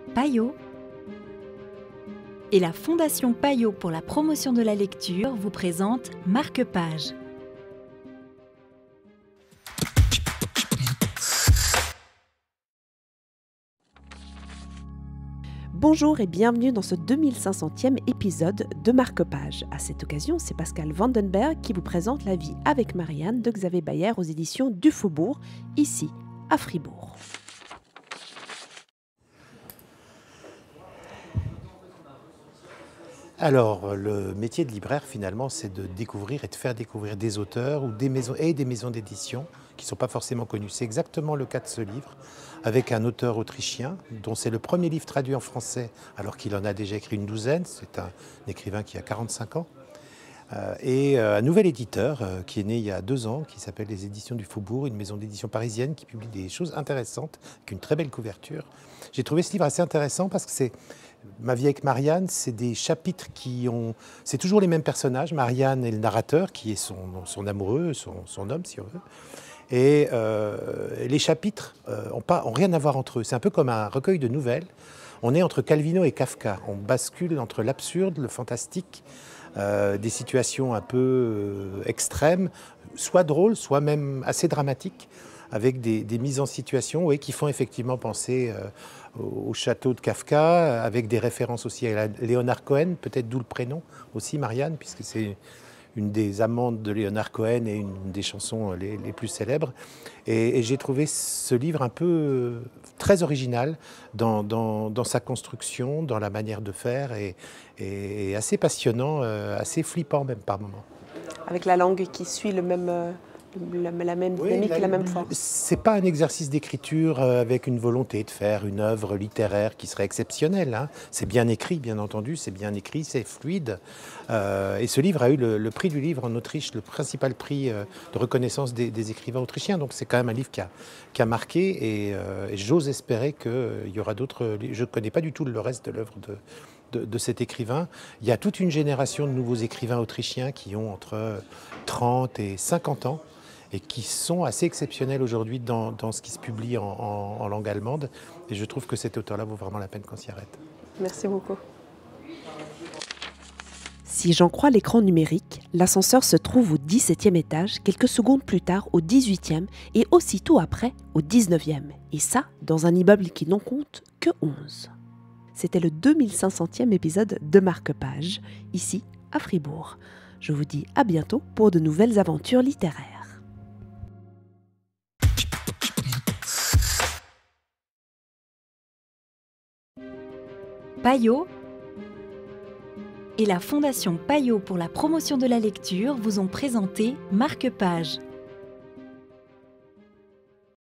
Payot et la Fondation Payot pour la promotion de la lecture vous présente Marque-Page. Bonjour et bienvenue dans ce 2500e épisode de Marque-Page. À cette occasion, c'est Pascal Vandenberg qui vous présente La vie avec Marianne de Xavier Bayer aux éditions du Faubourg, ici à Fribourg. Alors, le métier de libraire, finalement, c'est de découvrir et de faire découvrir des auteurs ou des maisons d'édition qui ne sont pas forcément connus. C'est exactement le cas de ce livre, avec un auteur autrichien, dont c'est le premier livre traduit en français, alors qu'il en a déjà écrit une douzaine. C'est un écrivain qui a 45 ans. Et un nouvel éditeur qui est né il y a 2 ans, qui s'appelle les Éditions du Faubourg, une maison d'édition parisienne qui publie des choses intéressantes, avec une très belle couverture. J'ai trouvé ce livre assez intéressant parce que c'est Ma vie avec Marianne, c'est des chapitres qui ont... C'est toujours les mêmes personnages. Marianne est le narrateur, qui est son amoureux, son homme, si on veut. Et les chapitres n'ont rien à voir entre eux. C'est un peu comme un recueil de nouvelles. On est entre Calvino et Kafka. On bascule entre l'absurde, le fantastique, des situations un peu extrêmes, soit drôles, soit même assez dramatiques, avec des mises en situation qui font effectivement penser au château de Kafka, avec des références aussi à Leonard Cohen, peut-être d'où le prénom aussi, Marianne, puisque c'est une des amantes de Leonard Cohen et une des chansons les plus célèbres. Et j'ai trouvé ce livre un peu très original dans sa construction, dans la manière de faire, et assez passionnant, assez flippant même par moments. Avec la langue qui suit la même dynamique, la même forme. C'est pas un exercice d'écriture avec une volonté de faire une œuvre littéraire qui serait exceptionnelle. Hein. C'est bien écrit, bien entendu, c'est bien écrit, c'est fluide. Et ce livre a eu le prix du livre en Autriche, le principal prix de reconnaissance des écrivains autrichiens. Donc c'est quand même un livre qui a marqué, et j'ose espérer qu'il y aura d'autres. Je ne connais pas du tout le reste de l'œuvre de cet écrivain. Il y a toute une génération de nouveaux écrivains autrichiens qui ont entre 30 et 50 ans et qui sont assez exceptionnels aujourd'hui dans ce qui se publie en langue allemande. Et je trouve que cet auteur-là vaut vraiment la peine qu'on s'y arrête. Merci beaucoup. Si j'en crois l'écran numérique, l'ascenseur se trouve au 17e étage, quelques secondes plus tard au 18e et aussitôt après au 19e. Et ça, dans un immeuble qui n'en compte que 11. C'était le 2500e épisode de Marque-Page, ici à Fribourg. Je vous dis à bientôt pour de nouvelles aventures littéraires. Payot et la Fondation Payot pour la promotion de la lecture vous ont présenté Marque-Page.